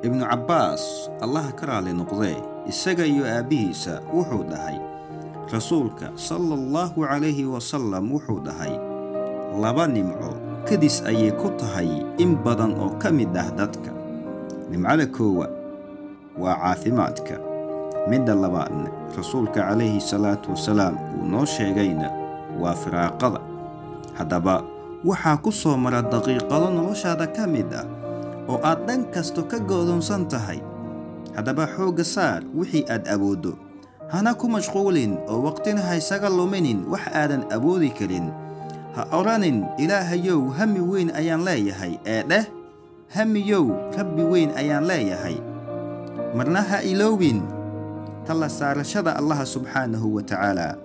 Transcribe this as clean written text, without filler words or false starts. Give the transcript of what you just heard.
ابن عباس الله كرالي نقضي السجى أبيسا وحود هاي رسولك صلى الله عليه وسلم وحود هاي لبا نمعو كدس أي كتهاي إن بدن أو كمي دهدتك نمعلكوا وعاثماتك مد اللبان رسولك عليه الصلاة والسلام ونوشيغين وفراقض هدبا waxaa ku soo mara daqiiqado noloshaada ka mid ah oo aad dhan kasto ka go'doonsan tahay hadaba xooga saar wixii aad awoodo hana ku mashquulin oo waqtina ha isaga luminin wax aadan awoodi karin ha oranin ilaahayow hami weyn ayaan leeyahay ee dheh hamiyow rabbi weyn ayaan leeyahay marna ha iloowin tala saarashada allah subxaanahu wa tacaala